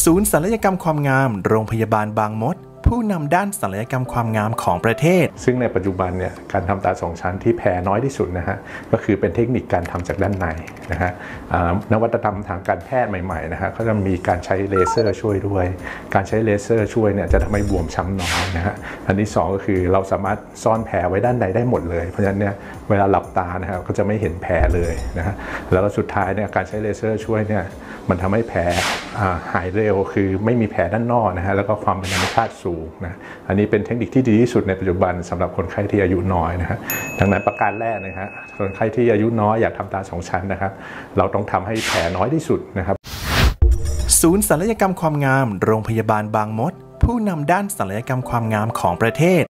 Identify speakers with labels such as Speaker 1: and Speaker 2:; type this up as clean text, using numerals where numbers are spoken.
Speaker 1: ศูนย์ศัลยกรรมความงามโรงพยาบาลบางมดผู้นำด้านศัลยกรรมความงามของประเทศ
Speaker 2: ซึ่งในปัจจุบันเนี่ยการทำตา2ชั้นที่แพ้น้อยที่สุดนะฮะก็คือเป็นเทคนิคการทำจากด้านในนะฮะนวัตกรรมทางการแพทย์ใหม่ๆนะฮะก็จะมีการใช้เลเซอร์ช่วยด้วยการใช้เลเซอร์ช่วยเนี่ยจะทำให้บวมช้ำน้อยนะฮะอันที่2ก็คือเราสามารถซ่อนแผลไว้ด้านในได้หมดเลยเพราะฉะนั้นเนี่ยเวลาหลับตานะฮะก็จะไม่เห็นแผลเลยนะฮะแล้วก็สุดท้ายเนี่ยการใช้เลเซอร์ช่วยเนี่ยมันทำให้แผลหายเร็วคือไม่มีแผลด้านนอกนะฮะแล้วก็ความเป็นธรรมชาติสูงนะอันนี้เป็นเทคนิคที่ดีที่สุดในปัจจุบันสำหรับคนไข้ที่อายุน้อยนะฮะดังนั้นประการแรกนะฮะคนไข้ที่อายุน้อยอยากทำตา2ชั้นนะครับเราต้องทำให้แผลน้อยที่สุดนะครับ
Speaker 1: ศูนย์ศัลยกรรมความงามโรงพยาบาลบางมดผู้นำด้านศัลยกรรมความงามของประเทศ